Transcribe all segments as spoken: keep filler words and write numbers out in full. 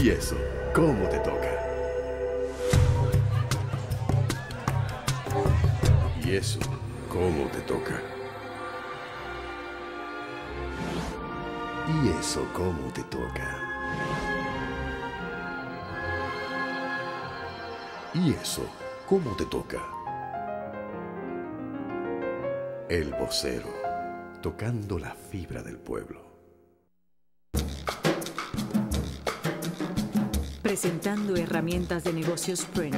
Y eso, ¿cómo te toca? Y eso, ¿cómo te toca? Y eso, ¿cómo te toca? Y eso, ¿cómo te toca? El vocero, tocando la fibra del pueblo. Presentando herramientas de negocio Sprint.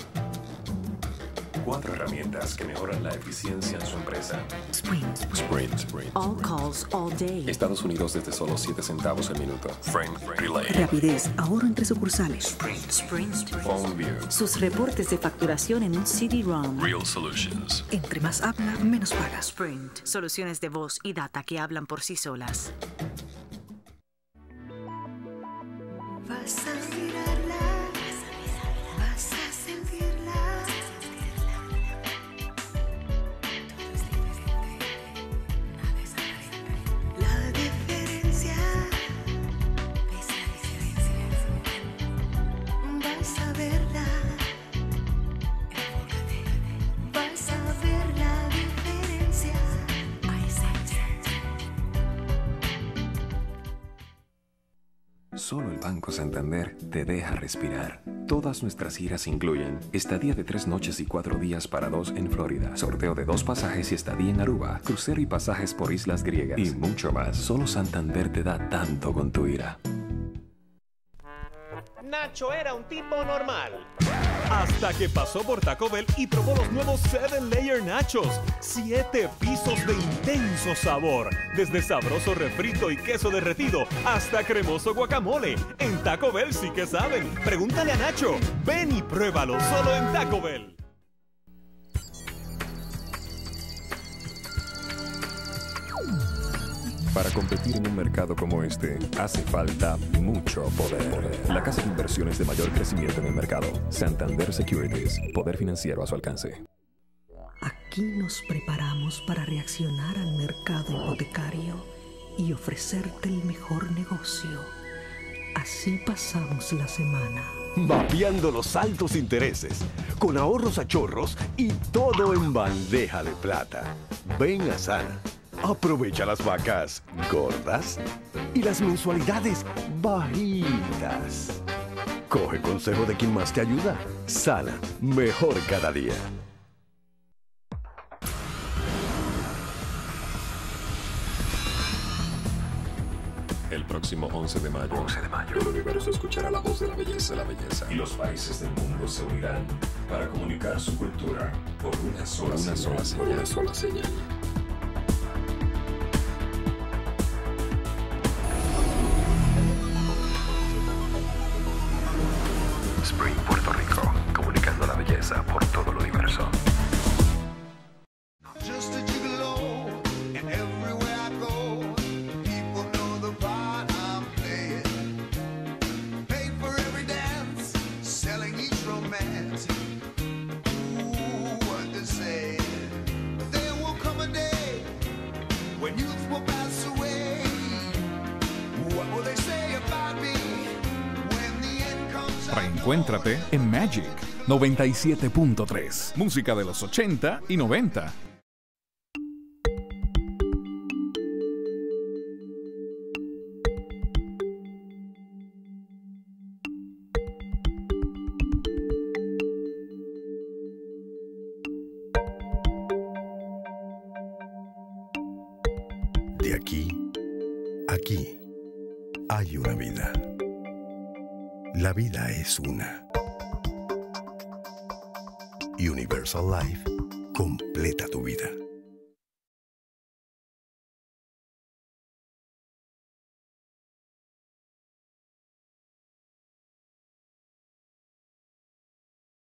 Cuatro herramientas que mejoran la eficiencia en su empresa. Sprint. Sprint, Sprint. All calls, all day. Estados Unidos desde solo siete centavos el minuto. Frame Relay. Rapidez, ahorro entre sucursales. Sprint, Sprint. Phone View. Sus reportes de facturación en un C D ROM. Real Solutions. Entre más habla, menos paga. Sprint. Soluciones de voz y data que hablan por sí solas. Vas a mirarla, vas a sentirla. La diferencia, ves la diferencia. Vas a verla, vas a ver la diferencia. Solo el Banco Santander te deja respirar. Todas nuestras giras incluyen estadía de tres noches y cuatro días para dos en Florida, sorteo de dos pasajes y estadía en Aruba, crucero y pasajes por islas griegas y mucho más. Solo Santander te da tanto con tu ira. Nacho era un tipo normal. Hasta que pasó por Taco Bell y probó los nuevos Seven Layer Nachos. Siete pisos de intenso sabor. Desde sabroso refrito y queso derretido hasta cremoso guacamole. En Taco Bell sí que saben. Pregúntale a Nacho. Ven y pruébalo solo en Taco Bell. Para competir en un mercado como este, hace falta mucho poder. La casa de inversiones de mayor crecimiento en el mercado. Santander Securities. Poder financiero a su alcance. Aquí nos preparamos para reaccionar al mercado hipotecario y ofrecerte el mejor negocio. Así pasamos la semana. Mapeando los altos intereses, con ahorros a chorros y todo en bandeja de plata. Ven a Sana. Aprovecha las vacas gordas y las mensualidades bajitas. Coge consejo de quien más te ayuda. Sana, mejor cada día. El próximo once de mayo, once de mayo, el universo escuchará la voz de la belleza, la belleza. Y los países del mundo se unirán para comunicar su cultura por una sola, una señal, sola señal, por una sola señal. Spring Puerto Rico, comunicando la belleza por todo el universo. Reencuéntrate en Magic noventa y siete punto tres. Música de los ochenta y noventa. De aquí, aquí, hay una vida. La vida es una. Universal Life completa tu vida.